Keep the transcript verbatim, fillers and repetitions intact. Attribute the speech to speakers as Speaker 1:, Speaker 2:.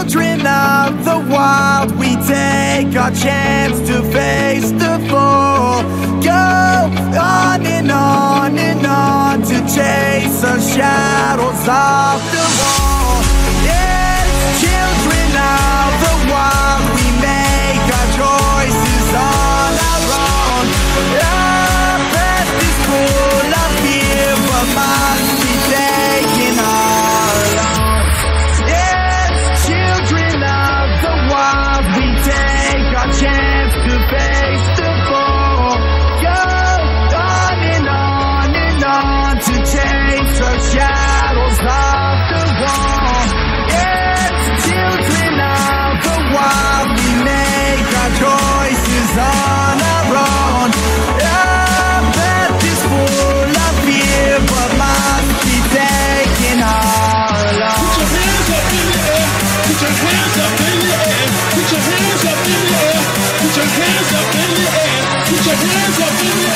Speaker 1: Children of the wild, we take our chance to face the fall. Go on and on and on to chase our shadows off the wall. Yes, children of the wild, we make our choices on our own. Our path is full of fear, but must be taken alone. Yes, children of the wild, we take our chance to face the fall. Go on and on and on to chase our shadows off the wall. Yes, children of the wild, we make our choices on our own. Our path is full of fear, but must be taken alone.
Speaker 2: Put your hands up in the air. Put your hands up in the air. Put your hands up in the air. Put your hands up in the air. Put your hands up in the air.